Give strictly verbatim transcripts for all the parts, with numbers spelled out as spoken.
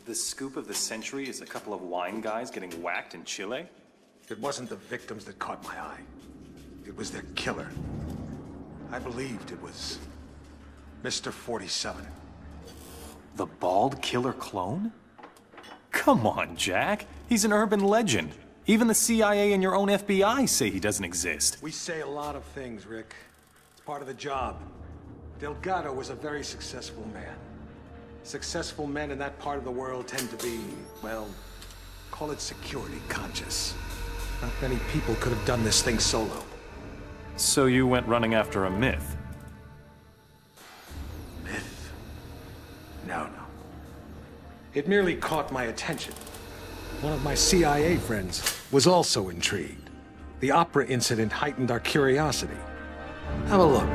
The scoop of the century is a couple of wine guys getting whacked in Chile? It wasn't the victims that caught my eye. It was their killer. I believed it was Mister forty-seven. The bald killer clone? Come on, Jack. He's an urban legend. Even the C I A and your own F B I say he doesn't exist. We say a lot of things, Rick. It's part of the job. Delgado was a very successful man. Successful men in that part of the world tend to be, well, call it security conscious. Not many people could have done this thing solo. So you went running after a myth? Myth? No, no. It merely caught my attention. One of my C I A friends was also intrigued. The opera incident heightened our curiosity. Have a look.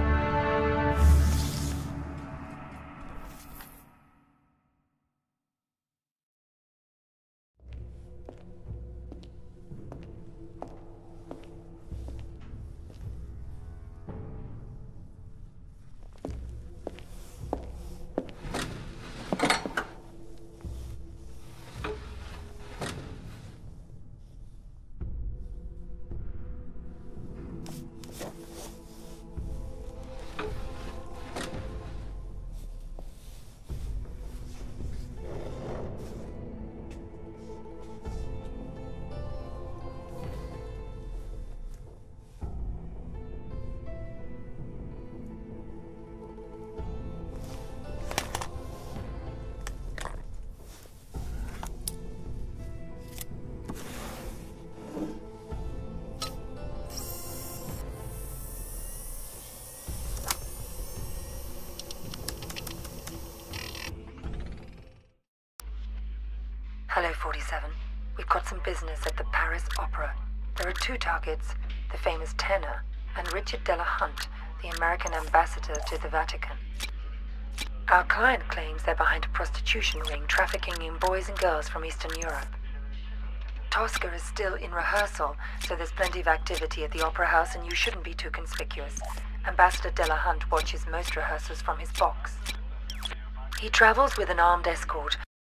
Hello, forty-seven. We've got some business at the Paris Opera. There are two targets, the famous tenor and Richard Delahunt, the American ambassador to the Vatican. Our client claims they're behind a prostitution ring trafficking in boys and girls from Eastern Europe. Tosca is still in rehearsal, so there's plenty of activity at the Opera House and you shouldn't be too conspicuous. Ambassador Delahunt watches most rehearsals from his box. He travels with an armed escort.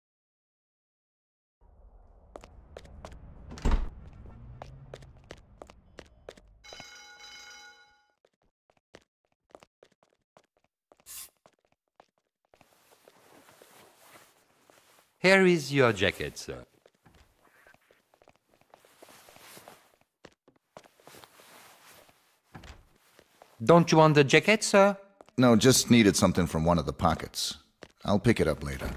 Here is your jacket, sir. Don't you want the jacket, sir? No, just needed something from one of the pockets. I'll pick it up later.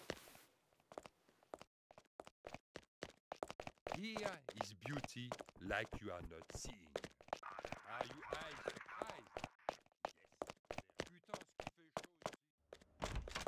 Here is beauty like you are not seeing. Are you eyes to eyes? Yes. Putain, ce qui fait chaud ici.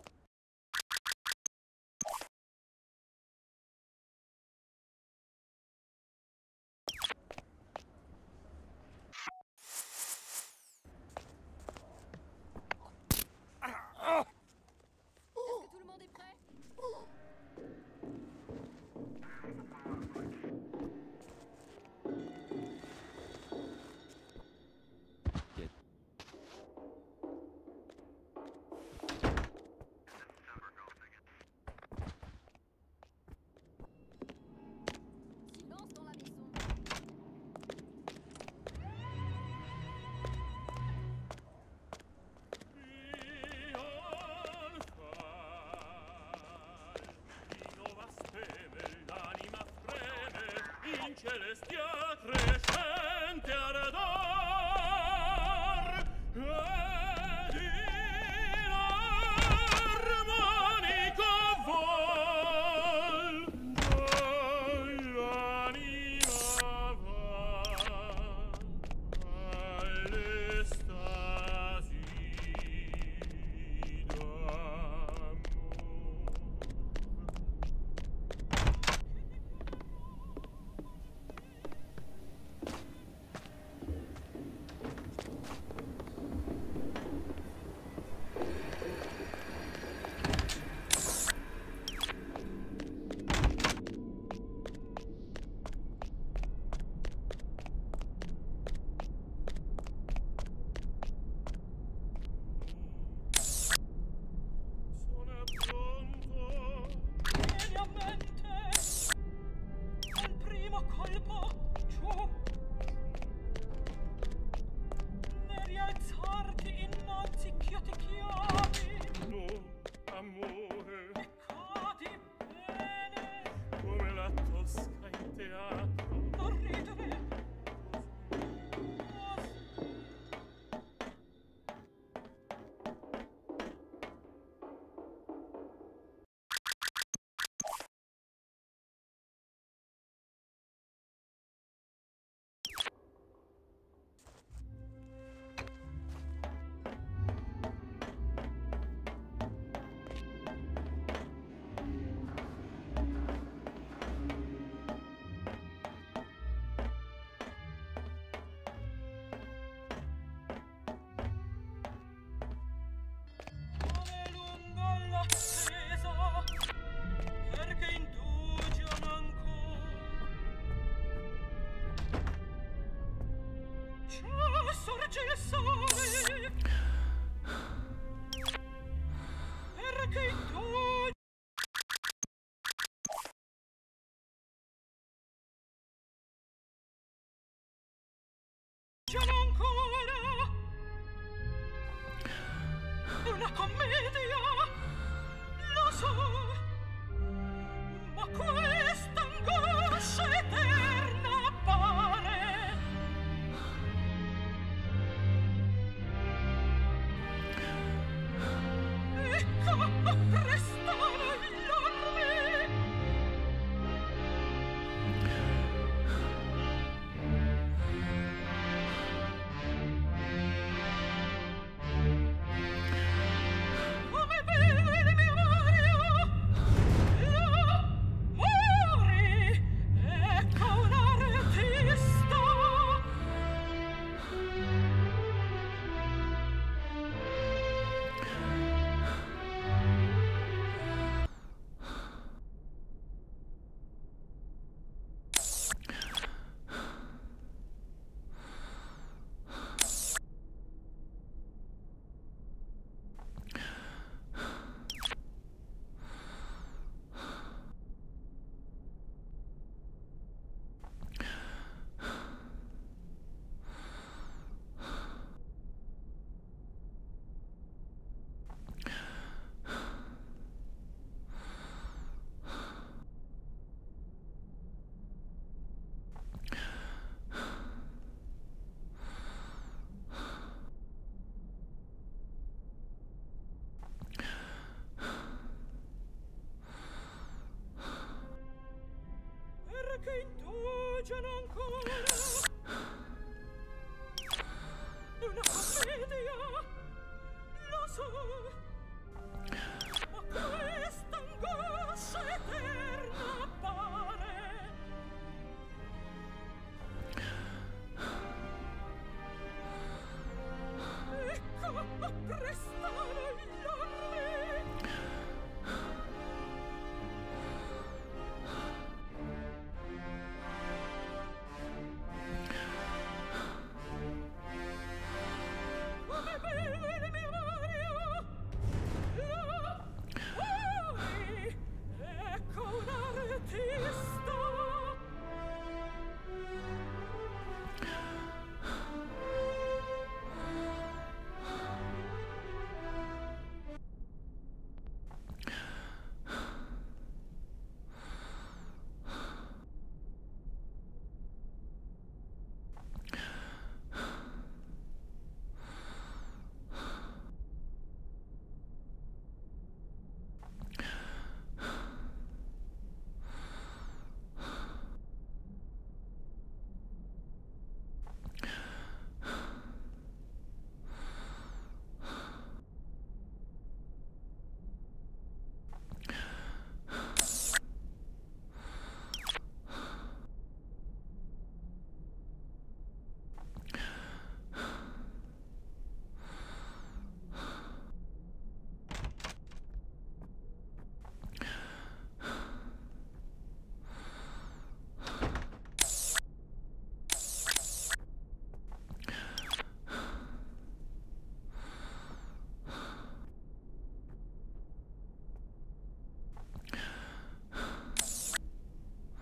Celestia crescente ardor ed in armonico vol l'anima va all'estasi d'amor.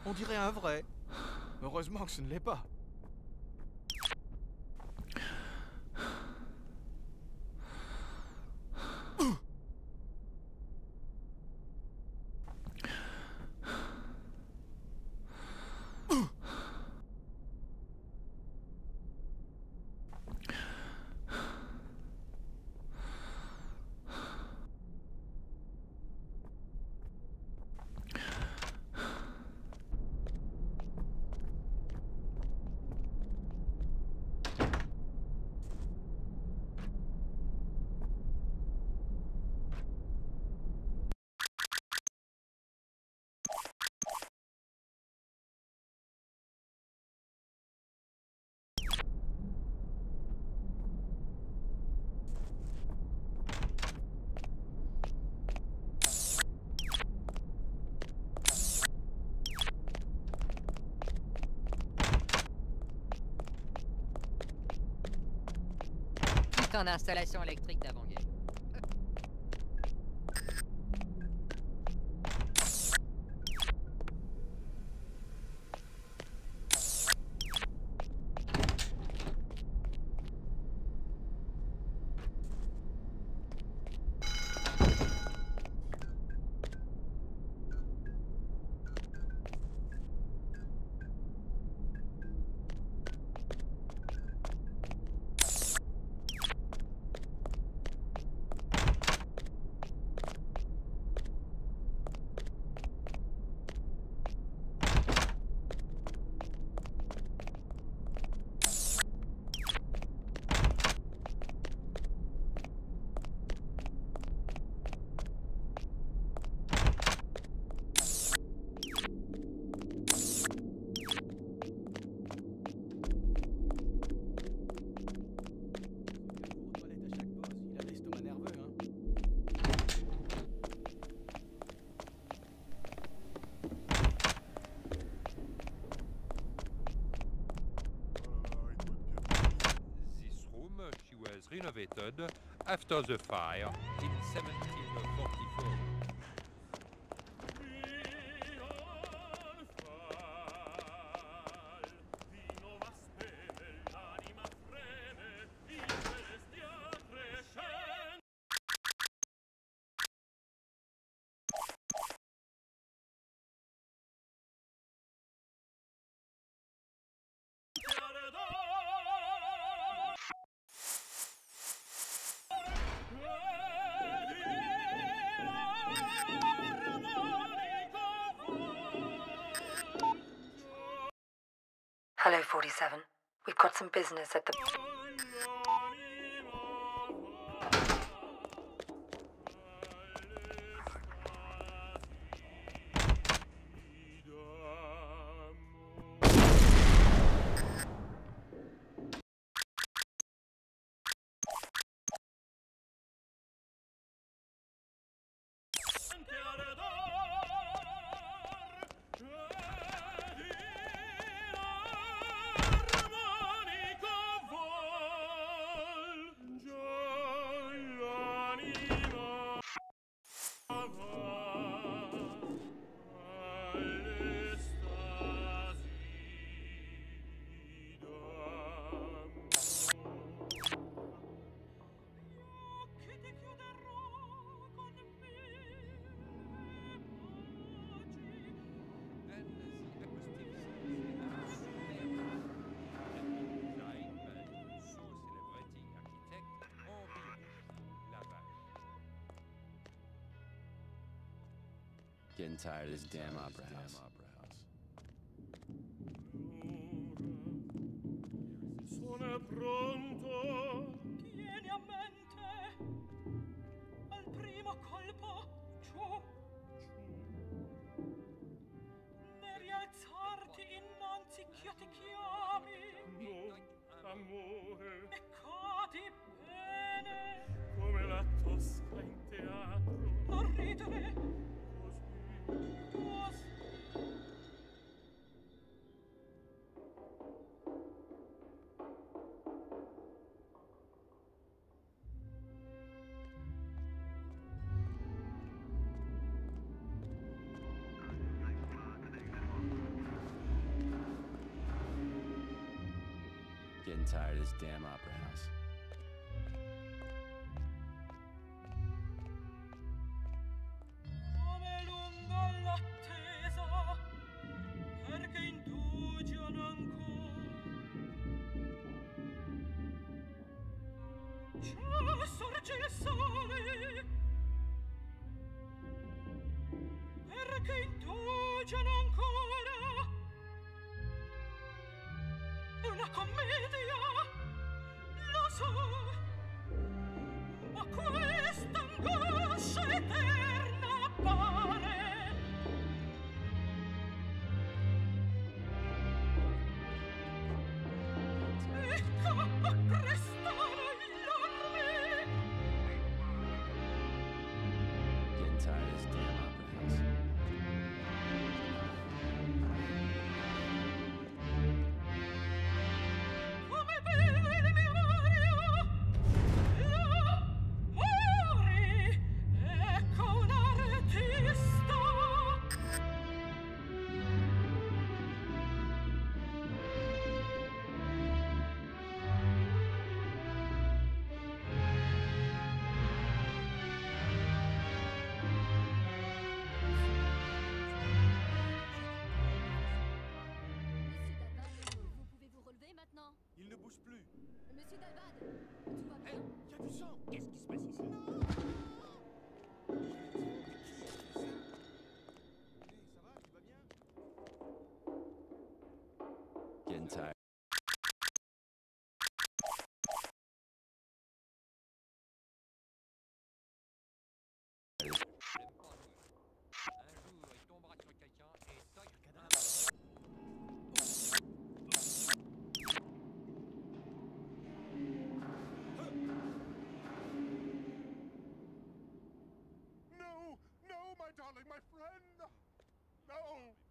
On dirait un vrai. Heureusement que ce ne l'est pas. Putain d'installation électrique d'avant-guerre. Renovated after the fire in seventeen forty-four. Hello, forty-seven. We've got some business at the... Getting tired of this damn opera house. Sono pronto. Tieni a mente al primo colpo giù, ne rialzarti innanzi ch'io ti chiami. No, amore. E cadi bene come la Tosca in teatro. Non ridere. Così. Getting tired of this damn opera house. Come lunga l'attesa, perché indugiano ancora. Già sorge il sole, perché indugiano ancora. È una commedia, lo so, ma questa angoscia eterna appare. Ecco a crestare l'orme. Getting tired of this damn opera house. Come beve il mio Mario, l'amore, ecco un artista. Monsieur Dalbad, vous pouvez vous relever maintenant? Il ne bouge plus. Monsieur Dalbad, tout va bien? Il y a du sang. Qu'est-ce qui se passe ici? Hey, ça va? Tu vas bien? Getting tired. Un jour, il tombera sur quelqu'un et ça, il cadavre. No! No, my darling, my friend! No!